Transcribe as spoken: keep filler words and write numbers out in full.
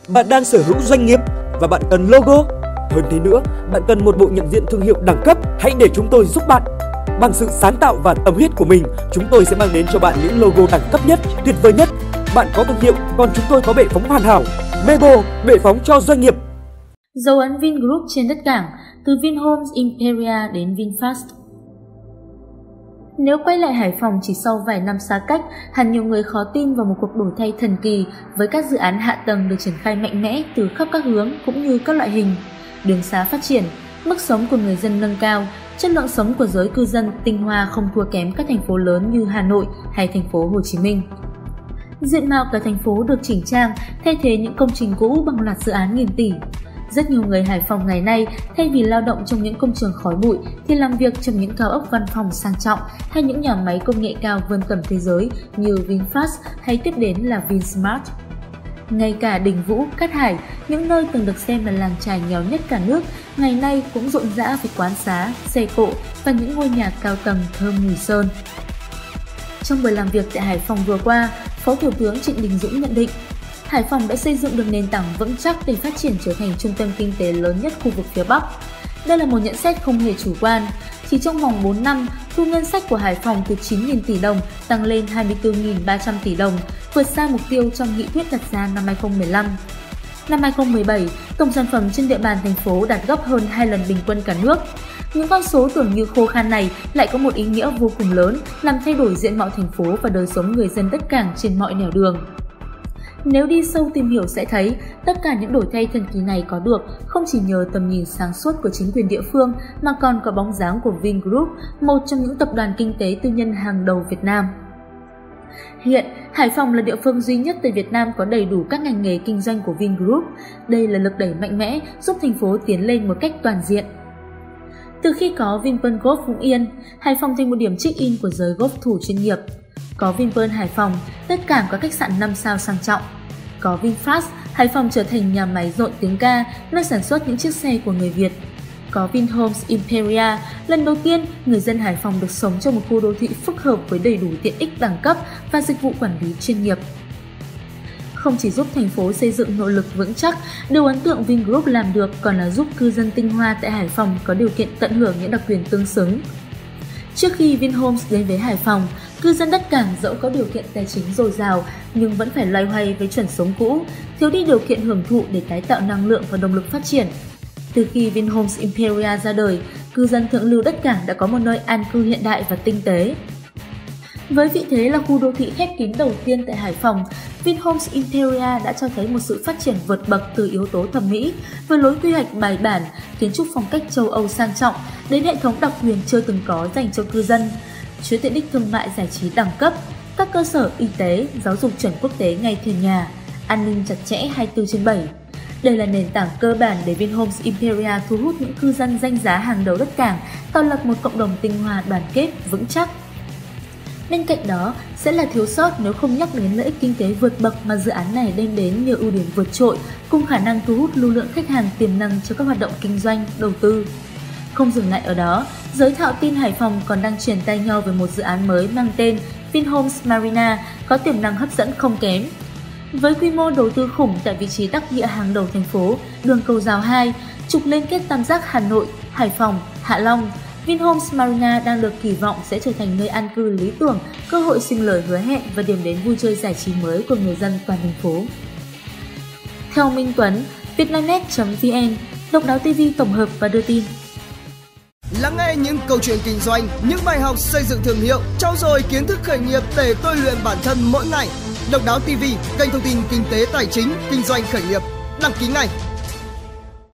Bạn đang sở hữu doanh nghiệp và bạn cần logo. Hơn thế nữa, bạn cần một bộ nhận diện thương hiệu đẳng cấp. Hãy để chúng tôi giúp bạn. Bằng sự sáng tạo và tâm huyết của mình, chúng tôi sẽ mang đến cho bạn những logo đẳng cấp nhất, tuyệt vời nhất. Bạn có thương hiệu, còn chúng tôi có bệ phóng hoàn hảo. Mebo, bệ phóng cho doanh nghiệp. Dấu ấn Vingroup trên đất cảng, từ Vinhomes Imperia đến VinFast. Nếu quay lại Hải Phòng chỉ sau vài năm xa cách, hẳn nhiều người khó tin vào một cuộc đổi thay thần kỳ với các dự án hạ tầng được triển khai mạnh mẽ từ khắp các hướng cũng như các loại hình. Đường xá phát triển, mức sống của người dân nâng cao, chất lượng sống của giới cư dân tinh hoa không thua kém các thành phố lớn như Hà Nội hay thành phố Hồ Chí Minh. Diện mạo cả thành phố được chỉnh trang, thay thế những công trình cũ bằng loạt dự án nghìn tỷ. Rất nhiều người Hải Phòng ngày nay thay vì lao động trong những công trường khói bụi thì làm việc trong những cao ốc văn phòng sang trọng hay những nhà máy công nghệ cao vươn tầm thế giới như VinFast hay tiếp đến là VinSmart. Ngay cả Đình Vũ, Cát Hải, những nơi từng được xem là làng chài nghèo nhất cả nước, ngày nay cũng rộn rã với quán xá, xe cộ và những ngôi nhà cao tầng thơm mùi sơn. Trong buổi làm việc tại Hải Phòng vừa qua, Phó Thủ tướng Trịnh Đình Dũng nhận định, Hải Phòng đã xây dựng được nền tảng vững chắc để phát triển trở thành trung tâm kinh tế lớn nhất khu vực phía Bắc. Đây là một nhận xét không hề chủ quan. Chỉ trong vòng bốn năm, thu ngân sách của Hải Phòng từ chín nghìn tỷ đồng tăng lên hai mươi tư nghìn ba trăm tỷ đồng, vượt xa mục tiêu trong nghị quyết đặt ra năm hai không một năm. Năm hai không một bảy, tổng sản phẩm trên địa bàn thành phố đạt gấp hơn hai lần bình quân cả nước. Những con số tưởng như khô khan này lại có một ý nghĩa vô cùng lớn, làm thay đổi diện mạo thành phố và đời sống người dân đất cảng trên mọi nẻo đường. Nếu đi sâu tìm hiểu sẽ thấy, tất cả những đổi thay thần kỳ này có được không chỉ nhờ tầm nhìn sáng suốt của chính quyền địa phương mà còn có bóng dáng của Vingroup, một trong những tập đoàn kinh tế tư nhân hàng đầu Việt Nam. Hiện, Hải Phòng là địa phương duy nhất tại Việt Nam có đầy đủ các ngành nghề kinh doanh của Vingroup. Đây là lực đẩy mạnh mẽ giúp thành phố tiến lên một cách toàn diện. Từ khi có Vinpearl Golf Phú Yên, Hải Phòng thành một điểm check-in của giới golf thủ chuyên nghiệp. Có Vinpearl Hải Phòng, tất cả có khách sạn năm sao sang trọng. Có VinFast, Hải Phòng trở thành nhà máy rộn tiếng ca, nơi sản xuất những chiếc xe của người Việt. Có Vinhomes Imperia, lần đầu tiên người dân Hải Phòng được sống trong một khu đô thị phức hợp với đầy đủ tiện ích đẳng cấp và dịch vụ quản lý chuyên nghiệp. Không chỉ giúp thành phố xây dựng nội lực vững chắc, điều ấn tượng Vingroup làm được còn là giúp cư dân tinh hoa tại Hải Phòng có điều kiện tận hưởng những đặc quyền tương xứng. Trước khi Vinhomes đến với Hải Phòng, cư dân đất cảng dẫu có điều kiện tài chính dồi dào nhưng vẫn phải loay hoay với chuẩn sống cũ, thiếu đi điều kiện hưởng thụ để tái tạo năng lượng và động lực phát triển. Từ khi Vinhomes Imperia ra đời, cư dân thượng lưu đất cảng đã có một nơi an cư hiện đại và tinh tế. Với vị thế là khu đô thị khép kín đầu tiên tại Hải Phòng, Vinhomes Imperia đã cho thấy một sự phát triển vượt bậc từ yếu tố thẩm mỹ, với lối quy hoạch bài bản, kiến trúc phong cách châu Âu sang trọng, đến hệ thống đặc quyền chưa từng có dành cho cư dân, chuỗi tiện ích thương mại giải trí đẳng cấp, các cơ sở y tế, giáo dục chuẩn quốc tế ngay thềm nhà, an ninh chặt chẽ hai mươi tư trên bảy. Đây là nền tảng cơ bản để Vinhomes Imperia thu hút những cư dân danh giá hàng đầu đất cảng, tạo lập một cộng đồng tinh hoa đoàn kết vững chắc. Bên cạnh đó sẽ là thiếu sót nếu không nhắc đến lợi ích kinh tế vượt bậc mà dự án này đem đến nhiều ưu điểm vượt trội, cùng khả năng thu hút lưu lượng khách hàng tiềm năng cho các hoạt động kinh doanh, đầu tư. Không dừng lại ở đó, giới thạo tin Hải Phòng còn đang chuyển tay nhau về một dự án mới mang tên Vinhomes Marina có tiềm năng hấp dẫn không kém. Với quy mô đầu tư khủng tại vị trí đắc địa hàng đầu thành phố, đường Cầu Giào hai, trục liên kết tam giác Hà Nội, Hải Phòng, Hạ Long, Vinhomes Marina đang được kỳ vọng sẽ trở thành nơi an cư lý tưởng, cơ hội sinh lời hứa hẹn và điểm đến vui chơi giải trí mới của người dân toàn thành phố. Theo Minh Tuấn, vietnamnet chấm vn, Độc Đáo ti vi tổng hợp và đưa tin. Lắng nghe những câu chuyện kinh doanh, những bài học xây dựng thương hiệu, trau dồi kiến thức khởi nghiệp để tôi luyện bản thân mỗi ngày. Độc Đáo ti vi, kênh thông tin kinh tế tài chính, kinh doanh khởi nghiệp. Đăng ký ngay.